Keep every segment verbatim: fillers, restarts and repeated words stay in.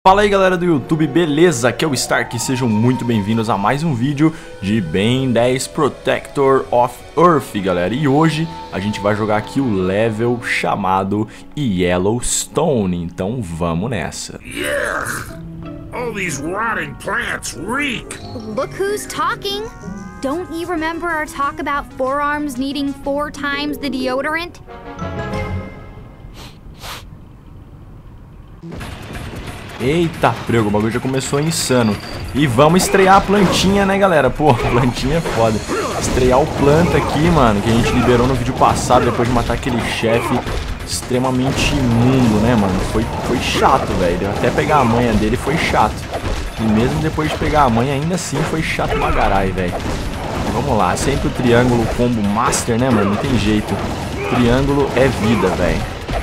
Fala aí galera do YouTube, beleza? Aqui é o Stark, sejam muito bem-vindos a mais um vídeo de Ben dez Protector of Earth, galera. E hoje a gente vai jogar aqui o level chamado Yellowstone, então vamos nessa. Yeah! All these rotting plants reek! Look who's talking! Don't you remember our talk about forearms needing four times the deodorant? Eita, prego, o bagulho já começou insano. E vamos estrear a plantinha, né, galera? Pô, a plantinha é foda. Estrear o planta aqui, mano, que a gente liberou no vídeo passado, depois de matar aquele chefe extremamente imundo, né, mano? Foi, foi chato, velho. Até pegar a manha dele foi chato. E mesmo depois de pegar a manha, ainda assim foi chato pra caralho, velho. Vamos lá, sempre o triângulo combo master, né, mano? Não tem jeito. Triângulo é vida, velho.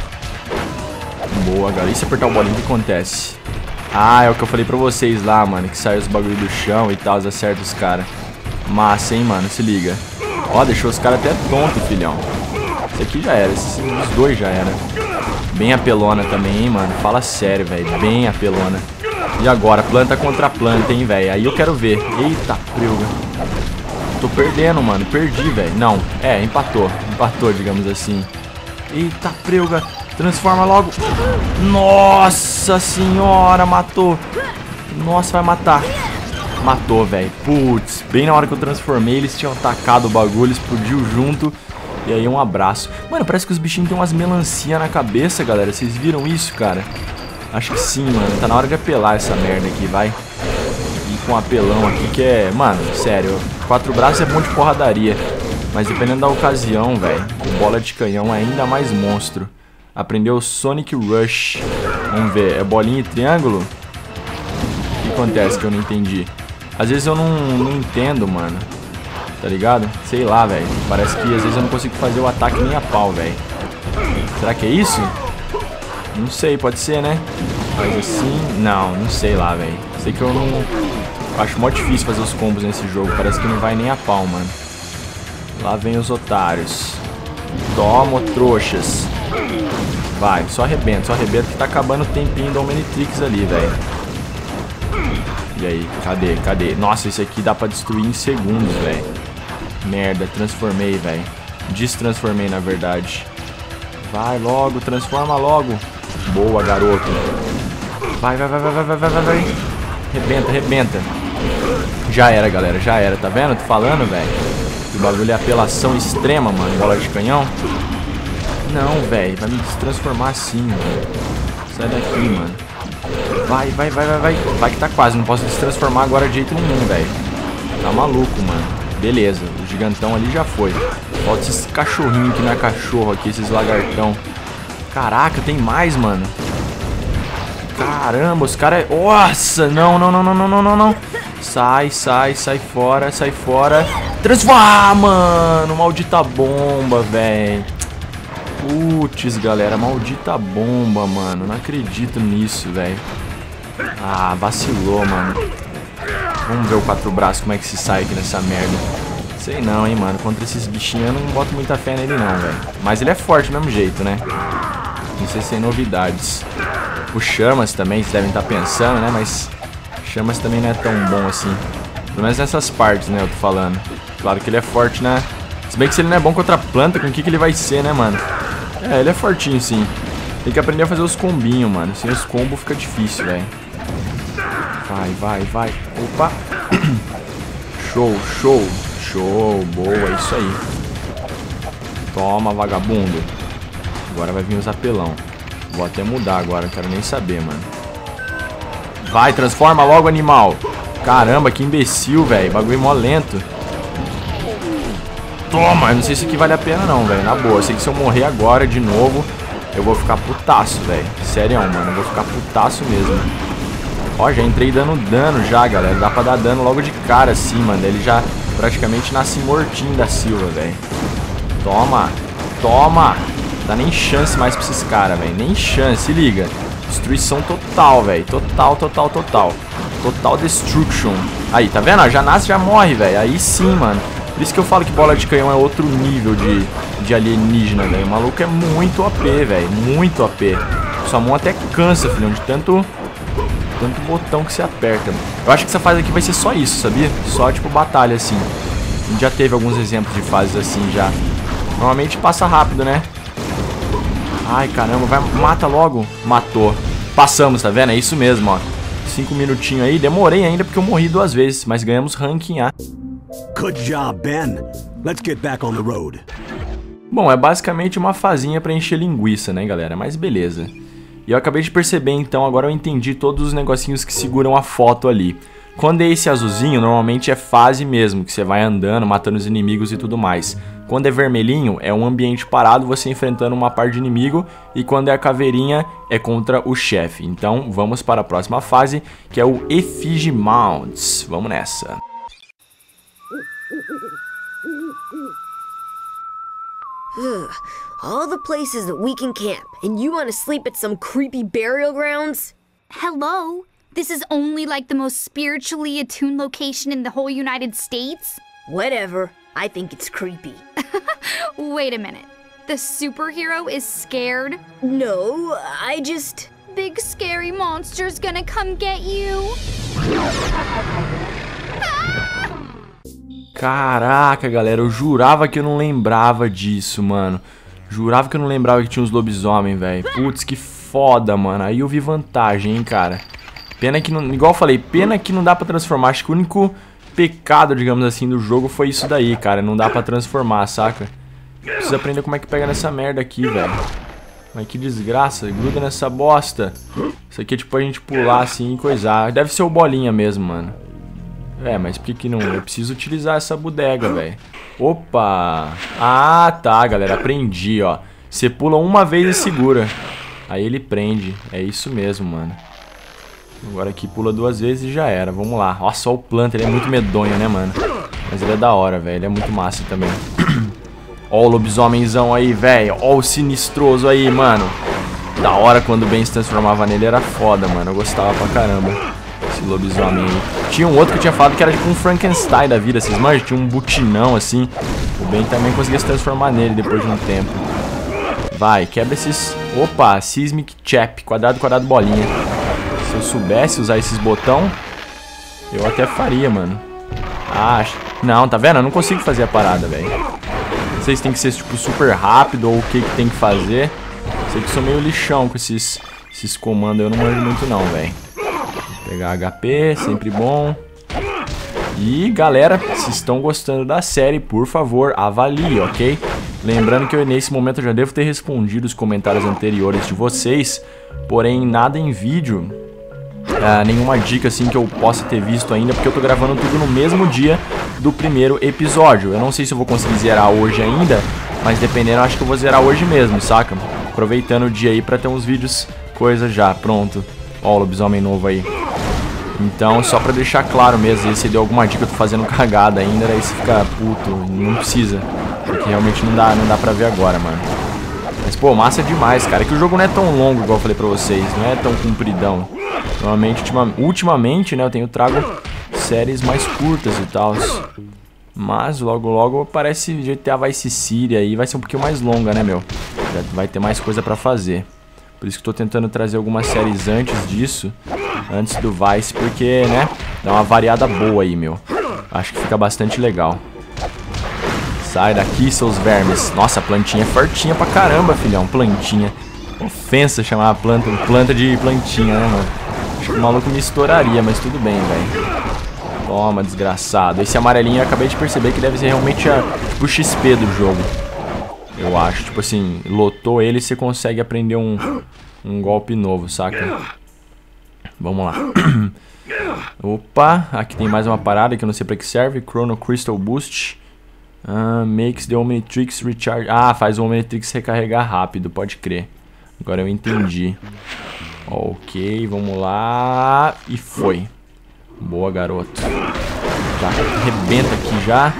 Boa, galera. E se apertar o bolinho, o que acontece? Ah, é o que eu falei pra vocês lá, mano. Que sai os bagulho do chão e tal, acerta os caras. Massa, hein, mano. Se liga. Ó, deixou os caras até tonto, filhão. Esse aqui já era. Esse, os dois já era. Bem apelona também, hein, mano. Fala sério, velho. Bem apelona. E agora? Planta contra planta, hein, velho. Aí eu quero ver. Eita, preuga. Tô perdendo, mano. Perdi, velho. Não. É, empatou. Empatou, digamos assim. Eita, preuga. Transforma logo. Nossa senhora, matou. Nossa, vai matar. Matou, velho. Putz, bem na hora que eu transformei, eles tinham atacado o bagulho, explodiu junto. E aí um abraço. Mano, parece que os bichinhos têm umas melancia na cabeça, galera. Vocês viram isso, cara? Acho que sim, mano. Tá na hora de apelar essa merda aqui, vai. E com apelão aqui que é... Mano, sério. Quatro braços é bom de porradaria. Mas dependendo da ocasião, velho, o bola de canhão é ainda mais monstro. Aprendeu o Sonic Rush. Vamos ver, é bolinha e triângulo? O que acontece que eu não entendi? Às vezes eu não, não entendo, mano. Tá ligado? Sei lá, velho. Parece que às vezes eu não consigo fazer o ataque nem a pau, velho. Será que é isso? Não sei, pode ser, né? Faz assim... Não, não sei lá, velho. Sei que eu não... Eu acho mó difícil fazer os combos nesse jogo. Parece que não vai nem a pau, mano. Lá vem os otários. Toma, trouxas. Vai, só arrebenta, só arrebenta que tá acabando o tempinho do Omnitrix ali, velho. E aí, cadê, cadê? Nossa, esse aqui dá pra destruir em segundos, velho. Merda, transformei, velho. Destransformei, na verdade. Vai logo, transforma logo. Boa, garoto. Vai, vai, vai, vai, vai, vai, vai, vai, vai. Arrebenta, arrebenta. Já era, galera, já era, tá vendo? Tô falando, velho. O bagulho é apelação extrema, mano. Bola de canhão. Não, velho. Vai me destransformar assim, mano. Sai daqui, mano. Vai, vai, vai, vai, vai. Vai que tá quase. Não posso destransformar agora de jeito nenhum, velho. Tá maluco, mano. Beleza. O gigantão ali já foi. Falta esses cachorrinhos que não é cachorro aqui. Esses lagartão. Caraca, tem mais, mano. Caramba, os caras... Nossa, não, não, não, não, não, não, não, não. Sai, sai, sai fora, sai fora. Transforma, mano. Maldita bomba, velho. Putz, galera. Maldita bomba, mano. Não acredito nisso, velho. Ah, vacilou, mano. Vamos ver o quatro braços, como é que se sai aqui nessa merda. Sei não, hein, mano. Contra esses bichinhos eu não boto muita fé nele não, velho. Mas ele é forte do mesmo jeito, né? Não sei se tem novidades. O Chamas também, vocês devem estar pensando, né? Mas Chamas também não é tão bom assim. Pelo menos nessas partes, né? Eu tô falando. Claro que ele é forte, né? Se bem que se ele não é bom contra a planta, com o que, que ele vai ser, né, mano? É, ele é fortinho, sim. Tem que aprender a fazer os combinhos, mano. Sem os combos fica difícil, velho. Vai, vai, vai. Opa. Show, show. Show, boa, isso aí. Toma, vagabundo. Agora vai vir os apelão. Vou até mudar agora, não quero nem saber, mano. Vai, transforma logo, animal. Caramba, que imbecil, velho. Bagulho mó lento. Toma, eu não sei se isso aqui vale a pena não, velho. Na boa, eu sei que se eu morrer agora de novo, eu vou ficar putaço, velho. Sério, mano, eu vou ficar putaço mesmo. Ó, já entrei dando dano já, galera. Dá pra dar dano logo de cara assim, mano. Ele já praticamente nasce mortinho da Silva, velho. Toma, toma. Não dá nem chance mais pra esses caras, velho. Nem chance, se liga. Destruição total, velho. Total, total, total. Total destruction. Aí, tá vendo? Já nasce, já morre, velho. Aí sim, mano. Por isso que eu falo que bola de canhão é outro nível de, de alienígena, velho. O maluco é muito O P, velho. Muito O P. Sua mão até cansa, filhão, de tanto tanto botão que você aperta. Eu acho que essa fase aqui vai ser só isso, sabia? Só, tipo, batalha, assim. A gente já teve alguns exemplos de fases assim, já. Normalmente passa rápido, né? Ai, caramba, vai, mata logo. Matou. Passamos, tá vendo? É isso mesmo, ó. Cinco minutinhos aí. Demorei ainda porque eu morri duas vezes, mas ganhamos ranking A. Good job, Ben. Let's get back on the road. Bom, é basicamente uma fazinha pra encher linguiça, né, galera? Mas beleza. E eu acabei de perceber, então, agora eu entendi todos os negocinhos que seguram a foto ali. Quando é esse azulzinho, normalmente é fase mesmo, que você vai andando, matando os inimigos e tudo mais. Quando é vermelhinho, é um ambiente parado, você enfrentando uma par de inimigo. E quando é a caveirinha, é contra o chefe. Então, vamos para a próxima fase, que é o Effigy Mounds. Vamos nessa. All the places that we can camp, and you want to sleep at some creepy burial grounds? Hello? This is only like the most spiritually attuned location in the whole United States? Whatever. I think it's creepy. Wait a minute. The superhero is scared? No, I just... Big scary monster's gonna come get you. Caraca, galera, eu jurava que eu não lembrava disso, mano. Jurava que eu não lembrava que tinha uns lobisomem, velho. Putz, que foda, mano. Aí eu vi vantagem, hein, cara. Pena que não... Igual eu falei, pena que não dá pra transformar. Acho que o único pecado, digamos assim, do jogo foi isso daí, cara. Não dá pra transformar, saca? Preciso aprender como é que pega nessa merda aqui, velho. Mas que desgraça. Gruda nessa bosta. Isso aqui é tipo a gente pular assim e coisar. Deve ser o bolinha mesmo, mano. É, mas por que que não? Eu preciso utilizar essa bodega, velho. Opa! Ah, tá, galera. Aprendi, ó. Você pula uma vez e segura. Aí ele prende. É isso mesmo, mano. Agora aqui pula duas vezes e já era. Vamos lá. Nossa, ó o planta. Ele é muito medonho, né, mano? Mas ele é da hora, velho. Ele é muito massa também. Ó o lobisomenzão aí, velho. Ó o sinistroso aí, mano. Da hora quando o Ben se transformava nele. Era foda, mano. Eu gostava pra caramba. Esse lobisomem aí. Tinha um outro que eu tinha falado que era tipo um Frankenstein da vida. Vocês manjam? Tinha um butinão assim. O Ben também conseguia se transformar nele depois de um tempo. Vai, quebra esses... Opa, Seismic Chap. Quadrado, quadrado, bolinha. Se eu soubesse usar esses botão, eu até faria, mano. Ah, não, tá vendo? Eu não consigo fazer a parada, velho. Não sei se tem que ser, tipo, super rápido ou o que que tem que fazer. Sei que sou meio lixão com esses, esses comandos. Eu não manjo muito não, velho. Pegar H P, sempre bom. E, galera, se estão gostando da série, por favor, avalie, ok? Lembrando que eu, nesse momento, eu já devo ter respondido os comentários anteriores de vocês. Porém, nada em vídeo... Uh, nenhuma dica assim que eu possa ter visto ainda, porque eu tô gravando tudo no mesmo dia do primeiro episódio. Eu não sei se eu vou conseguir zerar hoje ainda, mas dependendo, eu acho que eu vou zerar hoje mesmo, saca? Aproveitando o dia aí pra ter uns vídeos, coisa já, pronto. Ó o lobisomem novo aí. Então, só pra deixar claro mesmo, se deu alguma dica, eu tô fazendo cagada ainda, aí você fica puto, não precisa. Porque realmente não dá, não dá pra ver agora, mano. Mas, pô, massa demais, cara. É que o jogo não é tão longo, igual eu falei pra vocês, não é tão compridão. Normalmente, ultima, ultimamente, né, eu tenho trago séries mais curtas e tal. Mas logo logo parece G T A Vice City aí, vai ser um pouquinho mais longa, né, meu? Já vai ter mais coisa pra fazer. Por isso que eu tô tentando trazer algumas séries antes disso, antes do Vice, porque, né, dá uma variada boa aí, meu. Acho que fica bastante legal. Sai daqui, seus vermes. Nossa, a plantinha é fortinha pra caramba, filhão. Plantinha. Ofensa chamar a planta, planta de plantinha, né, mano? Acho que o maluco me estouraria, mas tudo bem, velho. Toma, desgraçado. Esse amarelinho eu acabei de perceber que deve ser realmente a, tipo, o X P do jogo. Eu acho. Tipo assim, lotou ele e você consegue aprender um, um golpe novo, saca? Vamos lá. Opa, aqui tem mais uma parada que eu não sei pra que serve. Chrono Crystal Boost. Uh, makes the Omnitrix recharge. Ah, faz o Omnitrix recarregar rápido, pode crer. Agora eu entendi. Ok, vamos lá. E foi. Boa, garoto. Já arrebenta aqui já.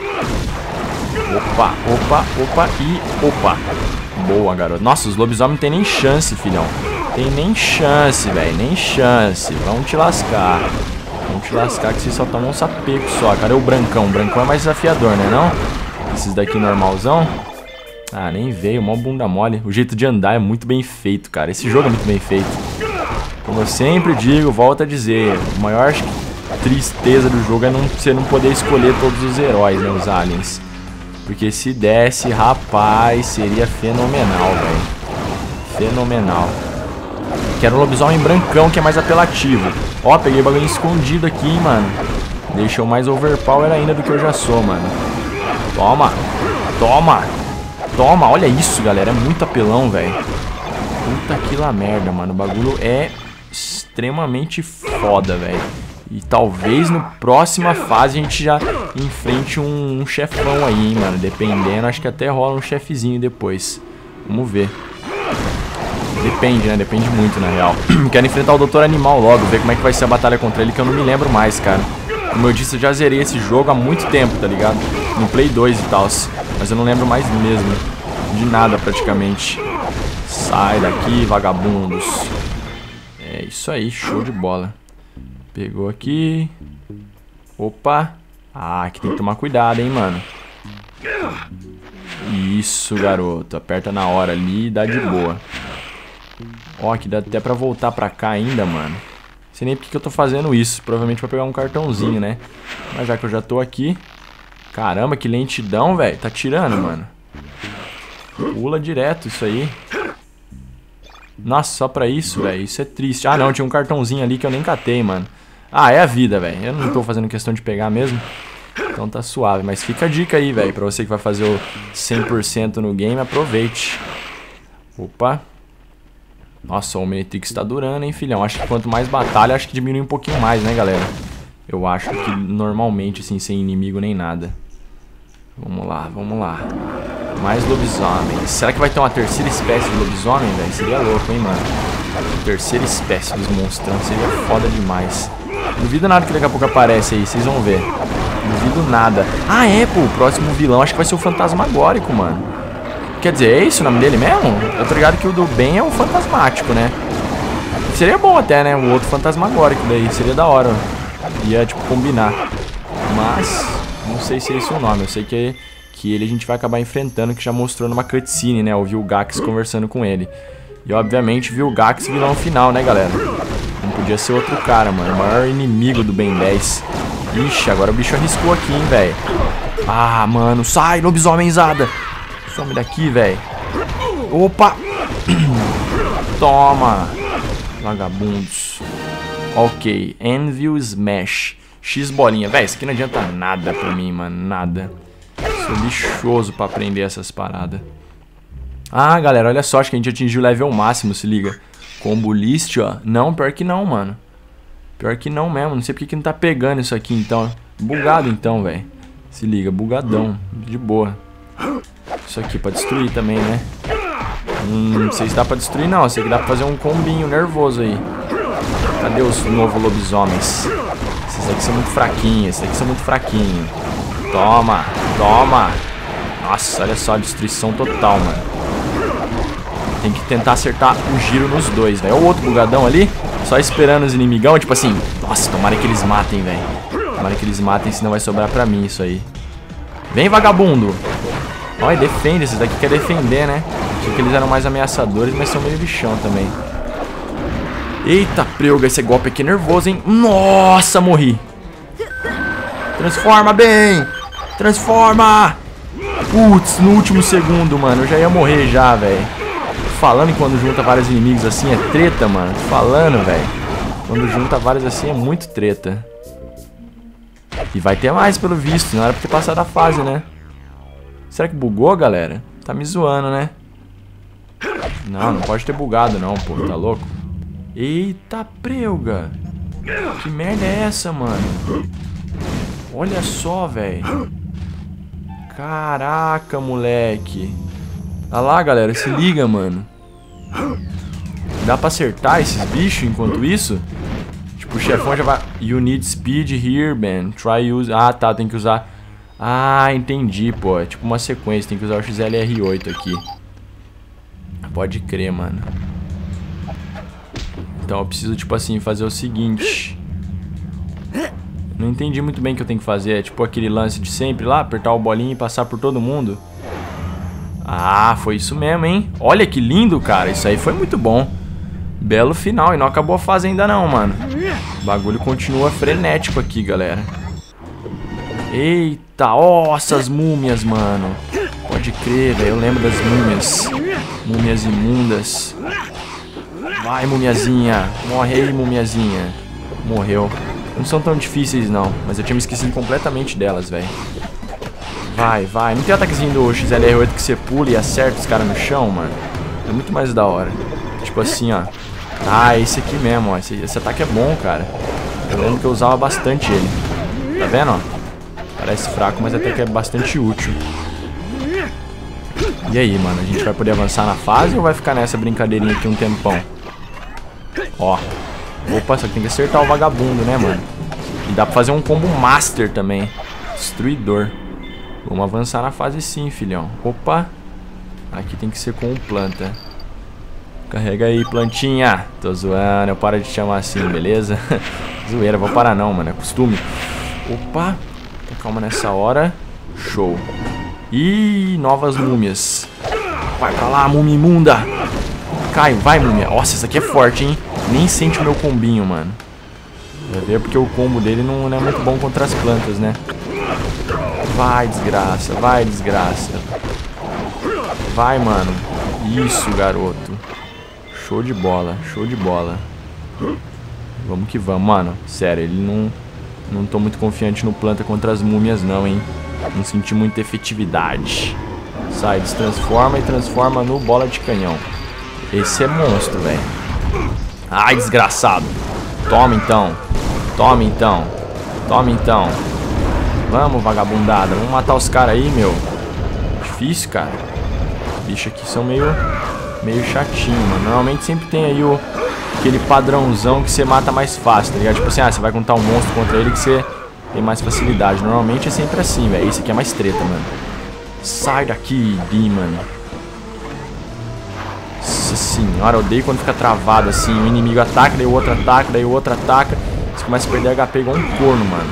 Opa, opa, opa e opa. Boa, garoto. Nossa, os lobisomens não tem nem chance, filhão. Tem nem chance, velho. Nem chance. Vamos te lascar. Vamos te lascar que vocês só tomam um sapeco só. Cadê o brancão? O brancão é mais desafiador, né, não? Esses daqui normalzão. Ah, nem veio. Mó bunda mole. O jeito de andar é muito bem feito, cara. Esse jogo é muito bem feito. Como eu sempre digo, volto a dizer, a maior tristeza do jogo é não, você não poder escolher todos os heróis, né, os aliens. Porque se desse, rapaz, seria fenomenal, velho. Fenomenal. Quero um lobisomem brancão que é mais apelativo. Ó, peguei bagulho escondido aqui, hein, mano. Deixa eu mais overpower ainda do que eu já sou, mano. Toma. Toma. Toma. Olha isso, galera. É muito apelão, velho. Puta que lá merda, mano. O bagulho é extremamente foda, velho. E talvez no próxima fase a gente já enfrente um, um chefão aí, hein, mano. Dependendo, acho que até rola um chefezinho depois. Vamos ver. Depende, né? Depende muito, na real. Quero enfrentar o doutor Animal logo, ver como é que vai ser a batalha contra ele, que eu não me lembro mais, cara. Como eu disse, eu já zerei esse jogo há muito tempo, tá ligado? No Play dois e tal. Mas eu não lembro mais mesmo. De nada, praticamente. Sai daqui, vagabundos. É isso aí, show de bola. Pegou aqui. Opa. Ah, aqui tem que tomar cuidado, hein, mano. Isso, garoto. Aperta na hora ali e dá de boa. Ó, aqui dá até pra voltar pra cá ainda, mano. Não sei nem porque que eu tô fazendo isso. Provavelmente pra pegar um cartãozinho, né? Mas já que eu já tô aqui... Caramba, que lentidão, velho. Tá tirando, mano. Pula direto isso aí. Nossa, só pra isso, velho. Isso é triste. Ah, não. Tinha um cartãozinho ali que eu nem catei, mano. Ah, é a vida, velho. Eu não tô fazendo questão de pegar mesmo. Então tá suave. Mas fica a dica aí, velho. Pra você que vai fazer o cem por cento no game, aproveite. Opa. Nossa, o Omnitrix tá durando, hein, filhão. Acho que quanto mais batalha, acho que diminui um pouquinho mais, né, galera? Eu acho que normalmente, assim, sem inimigo nem nada. Vamos lá, vamos lá. Mais lobisomens. Será que vai ter uma terceira espécie de lobisomem, velho? Seria louco, hein, mano? Terceira espécie dos monstrão. Seria foda demais. Duvido nada que daqui a pouco aparece aí, vocês vão ver. Duvido nada. Ah, é, pô, o próximo vilão acho que vai ser o Fantasmagórico, mano. Quer dizer, é isso o nome dele mesmo? Eu tô ligado que o do bem é o Fantasmático, né? Seria bom até, né? O outro Fantasmagórico daí. Seria da hora. Ia, tipo, combinar. Mas, não sei se é esse o nome. Eu sei que, que ele a gente vai acabar enfrentando, que já mostrou numa cutscene, né? O Vilgax conversando com ele. E, obviamente, Vilgax vilão final, né, galera? Não podia ser outro cara, mano. O maior inimigo do Ben dez. Ixi, agora o bicho arriscou aqui, hein, velho. Ah, mano. Sai, lobisomenzada. Some daqui, velho. Opa! Toma! Vagabundos. Ok. Anvil Smash. X bolinha. Velho, isso aqui não adianta nada pra mim, mano. Nada. Sou lixoso pra aprender essas paradas. Ah, galera, olha só. Acho que a gente atingiu o level máximo, se liga. Combo list, ó. Não, pior que não, mano. Pior que não mesmo. Não sei porque que não tá pegando isso aqui, então. Bugado, então, velho. Se liga, bugadão. De boa. Isso aqui pra destruir também, né? Hum, não sei se dá pra destruir, não. Sei que dá pra fazer um combinho nervoso aí. Cadê os novos lobisomens? Esses aqui são muito fraquinhos. Esses aqui são muito fraquinhos. Toma, toma. Nossa, olha só, destruição total, mano. Tem que tentar acertar o giro nos dois, velho. Olha o outro bugadão ali. Só esperando os inimigão, tipo assim. Nossa, tomara que eles matem, velho. Tomara que eles matem, senão vai sobrar pra mim isso aí. Vem, vagabundo. Olha, defende. Esses daqui quer defender, né? Achei que eles eram mais ameaçadores, mas são meio bichão também. Eita, preuga. Esse golpe aqui é nervoso, hein? Nossa, morri. Transforma bem. Transforma. Putz, no último segundo, mano. Eu já ia morrer já, velho. Falando que quando junta vários inimigos assim é treta, mano. Tô falando, velho. Quando junta vários assim é muito treta. E vai ter mais, pelo visto. Não era pra ter passado a fase, né? Será que bugou, galera? Tá me zoando, né? Não, não pode ter bugado, não, pô. Tá louco? Eita, preuga. Que merda é essa, mano? Olha só, velho. Caraca, moleque. Olha lá, galera. Se liga, mano. Dá pra acertar esses bichos enquanto isso? Tipo, o chefão já vai... You need speed here, man. Try use... Ah, tá. Tem que usar... Ah, entendi, pô. É tipo uma sequência. Tem que usar o X L R oito aqui. Pode crer, mano. Então eu preciso, tipo assim, fazer o seguinte. Não entendi muito bem o que eu tenho que fazer. É tipo aquele lance de sempre lá. Apertar o bolinho e passar por todo mundo. Ah, foi isso mesmo, hein? Olha que lindo, cara. Isso aí foi muito bom. Belo final. E não acabou a fase ainda não, mano. O bagulho continua frenético aqui, galera. Eita, nossa, as múmias, mano. Pode crer, velho. Eu lembro das múmias. Múmias imundas. Vai, mumiazinha. Morre aí, mumiazinha. Morreu. Não são tão difíceis, não. Mas eu tinha me esquecido completamente delas, velho. Vai, vai. Não tem ataquezinho do X L R oito que você pula e acerta os caras no chão, mano? É muito mais da hora. Tipo assim, ó. Ah, esse aqui mesmo, ó. Esse, esse ataque é bom, cara. Eu lembro que eu usava bastante ele. Tá vendo, ó? Parece fraco, mas até que é bastante útil. E aí, mano? A gente vai poder avançar na fase ou vai ficar nessa brincadeirinha aqui um tempão? Ó. Opa, só que tem que acertar o vagabundo, né, mano? E dá pra fazer um combo master também. Destruidor. Vamos avançar na fase sim, filhão. Opa. Aqui tem que ser com o planta. Carrega aí, plantinha. Tô zoando, eu paro de te chamar assim, beleza? Zoeira, vou parar não, mano. É costume. Opa. Calma nessa hora. Show. Ih, novas múmias. Vai pra lá, múmia imunda. Cai, vai, múmia. Nossa, essa aqui é forte, hein? Nem sente o meu combinho, mano. Vai ver porque o combo dele não, não é muito bom contra as plantas, né? Vai, desgraça. Vai, desgraça. Vai, mano. Isso, garoto. Show de bola. Show de bola. Vamos que vamos, mano. Sério, ele não... Não tô muito confiante no planta contra as múmias, não, hein? Não senti muita efetividade. Sai, destransforma e transforma no bola de canhão. Esse é monstro, velho. Ai, desgraçado. Toma, então. Toma, então. Toma, então. Vamos, vagabundada. Vamos matar os caras aí, meu. Difícil, cara. Os bichos aqui são meio... Meio chatinho, mano. Normalmente sempre tem aí o... Aquele padrãozão que você mata mais fácil, tá ligado? Tipo assim, ah, você vai contar um monstro contra ele que você tem mais facilidade. Normalmente é sempre assim, velho. Esse aqui é mais treta, mano. Sai daqui, Bi, mano. Nossa senhora, eu odeio quando fica travado assim. O inimigo ataca, daí o outro ataca, daí o outro ataca. Você começa a perder H P igual um corno, mano.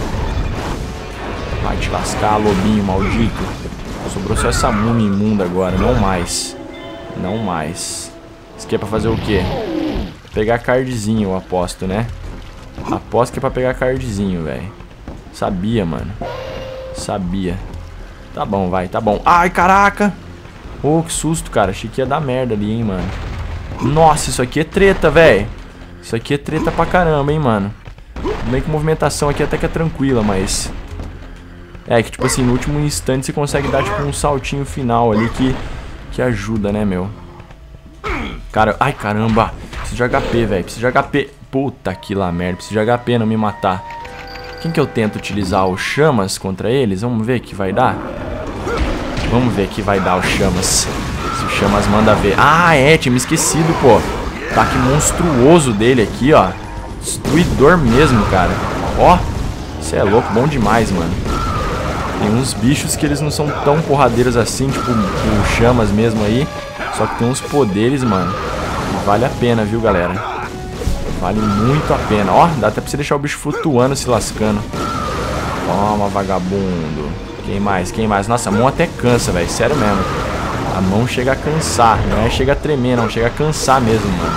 Vai te lascar, lobinho maldito. Sobrou só essa múmia imunda agora, não mais. Não mais. Isso aqui é pra fazer o quê? Pegar cardzinho, eu aposto, né? Aposto que é pra pegar cardzinho, velho. Sabia, mano. Sabia. Tá bom, vai, tá bom. Ai, caraca! Oh, que susto, cara. Achei que ia dar merda ali, hein, mano. Nossa, isso aqui é treta, velho. Isso aqui é treta pra caramba, hein, mano. Tudo bem que a movimentação aqui até que é tranquila, mas... É, que tipo assim, no último instante você consegue dar tipo um saltinho final ali que... Que ajuda, né, meu? Cara, ai, caramba. Preciso de H P, velho. Preciso de H P. Puta que lá merda. Preciso de H P, não me matar. Quem que eu tento utilizar? O Chamas contra eles? Vamos ver o que vai dar. Vamos ver o que vai dar o Chamas. Se o Chamas manda ver. Ah, é. Tinha me esquecido, pô. Ataque monstruoso dele aqui, ó. Destruidor mesmo, cara. Ó. Você é louco. Bom demais, mano. Tem uns bichos que eles não são tão porradeiros assim. Tipo o Chamas mesmo aí. Só que tem uns poderes, mano. Vale a pena, viu, galera? Vale muito a pena. Ó, dá até pra você deixar o bicho flutuando, se lascando. Toma, vagabundo. Quem mais? Quem mais? Nossa, a mão até cansa, velho. Sério mesmo. A mão chega a cansar. Não é chega a tremer, não. Chega a cansar mesmo, mano.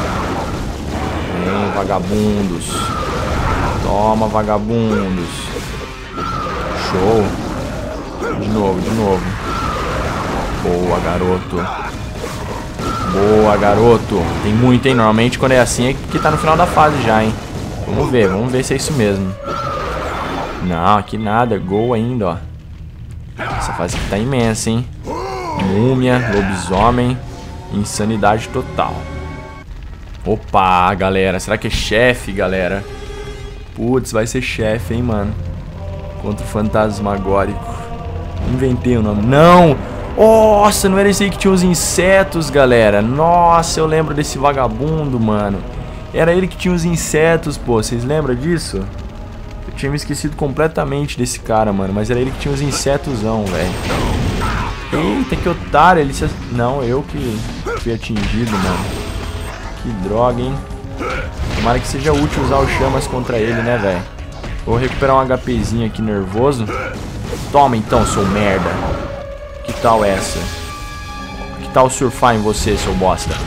Vem, vagabundos. Toma, vagabundos. Show. De novo, de novo. Boa, garoto. Boa, garoto. Tem muito, hein? Normalmente quando é assim é que tá no final da fase já, hein? Vamos ver, vamos ver se é isso mesmo. Não, aqui nada. Gol ainda, ó. Essa fase aqui tá imensa, hein? Múmia, lobisomem. Insanidade total. Opa, galera. Será que é chefe, galera? Putz, vai ser chefe, hein, mano? Contra o fantasmagórico. Inventei o nome. Não! Nossa, não era esse aí que tinha os insetos, galera. Nossa, eu lembro desse vagabundo, mano. Era ele que tinha os insetos, pô. Vocês lembram disso? Eu tinha me esquecido completamente desse cara, mano. Mas era ele que tinha os insetosão, velho. Eita, que otário. Ele se... Não, eu que fui atingido, mano. Que droga, hein? Tomara que seja útil usar o Chamas contra ele, né, velho? Vou recuperar um HPzinho aqui nervoso. Toma então, seu merda. Que tal essa? Que tal surfar em você, seu bosta?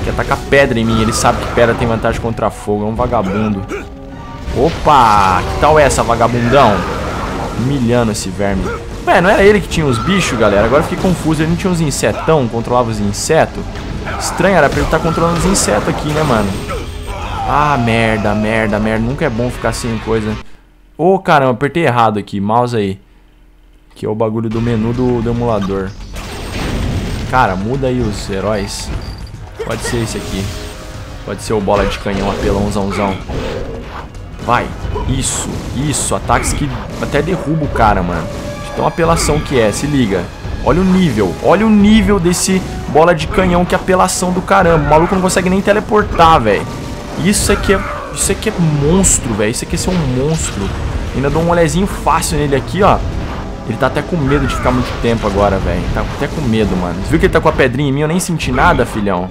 Quer tacar pedra em mim. Ele sabe que pedra tem vantagem contra fogo. É um vagabundo. Opa! Que tal essa, vagabundão? Humilhando esse verme. Ué, não era ele que tinha os bichos, galera? Agora eu fiquei confuso. Ele não tinha uns insetão? Controlava os insetos? Estranho, era pra ele estar controlando os insetos aqui, né, mano? Ah, merda, merda, merda. Nunca é bom ficar sem coisa. Ô, oh, caramba, apertei errado aqui. Mouse aí. Que é o bagulho do menu do, do emulador. Cara, muda aí os heróis. Pode ser esse aqui. Pode ser o bola de canhão, apelãozãozão. Vai. Isso, isso. Ataques que até derruba o cara, mano. Então, apelação que é, se liga. Olha o nível, olha o nível desse bola de canhão, que apelação do caramba. O maluco não consegue nem teleportar, velho. Isso aqui é, isso aqui é monstro, velho. Isso aqui é ser um monstro. Ainda dou um olezinho fácil nele aqui, ó. Ele tá até com medo de ficar muito tempo agora, velho. Tá até com medo, mano. Você viu que ele tá com a pedrinha em mim? Eu nem senti nada, filhão.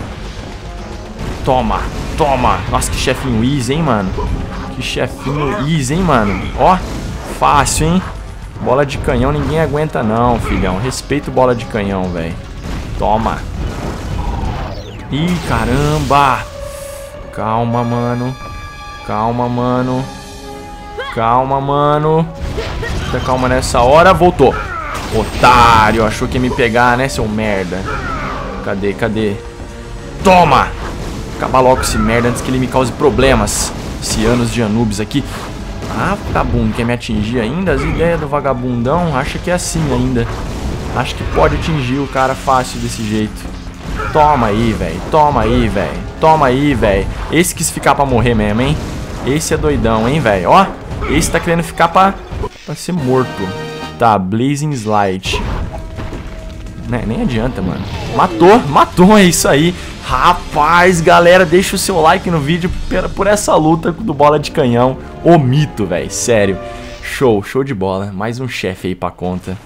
Toma, toma. Nossa, que chefinho easy, hein, mano. Que chefinho easy, hein, mano. Ó, fácil, hein. Bola de canhão ninguém aguenta não, filhão. Respeita o bola de canhão, velho. Toma. Ih, caramba. Calma, mano. Calma, mano. Calma, mano. Muita calma nessa hora. Voltou. Otário. Achou que ia me pegar, né, seu merda. Cadê, cadê? Toma. Acaba logo com esse merda antes que ele me cause problemas. Esse anos de Anubis aqui. Ah, vagabundo, quer me atingir ainda? As ideias do vagabundão, acha que é assim ainda. Acho que pode atingir o cara fácil desse jeito. Toma aí, velho. Toma aí, velho. Toma aí, velho. Esse quis ficar pra morrer mesmo, hein? Esse é doidão, hein, velho? Ó, esse tá querendo ficar pra, pra ser morto. Tá, Blazing Slide. Né, nem adianta, mano. Matou, matou, é isso aí. Rapaz, galera, deixa o seu like no vídeo por essa luta do bola de canhão. O mito, velho, sério. Show, show de bola. Mais um chefe aí pra conta.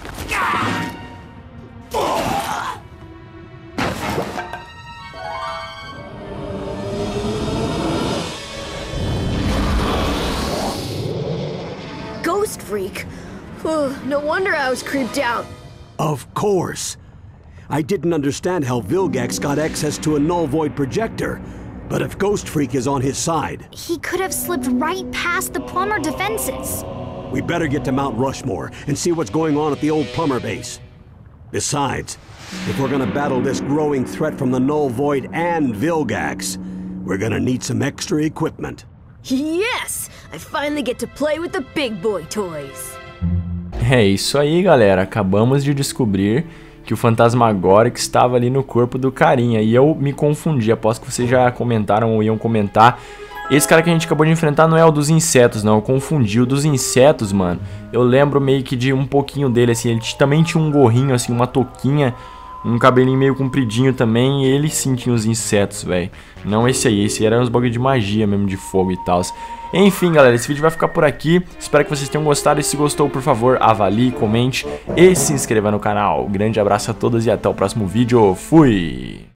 Ghost Freak? Oh, no wonder I was creeped out. Of course. I didn't understand how Vilgax got access to a null void projector. But if Ghost Freak is on his side... He could have slipped right past the plumber defenses. We better get to Mount Rushmore and see what's going on at the old plumber base. Besides, if we're gonna battle this growing threat from the null void and Vilgax, we're gonna need some extra equipment. Yes! I finally get to play with the big boy toys. É isso aí, galera. Acabamos de descobrir que o Phantasmagoric estava ali no corpo do carinha. E eu me confundi. Aposto que vocês já comentaram ou iam comentar. Esse cara que a gente acabou de enfrentar não é o dos insetos, não. Eu confundi. O dos insetos, mano, eu lembro meio que de um pouquinho dele, assim. Ele também tinha um gorrinho, assim, uma touquinha, um cabelinho meio compridinho também. E ele sim tinha os insetos, velho. Não esse aí. Esse era uns bagulho de magia mesmo, de fogo e tal. Enfim, galera, esse vídeo vai ficar por aqui. Espero que vocês tenham gostado. E se gostou, por favor, avalie, comente e se inscreva no canal. Grande abraço a todos e até o próximo vídeo. Fui!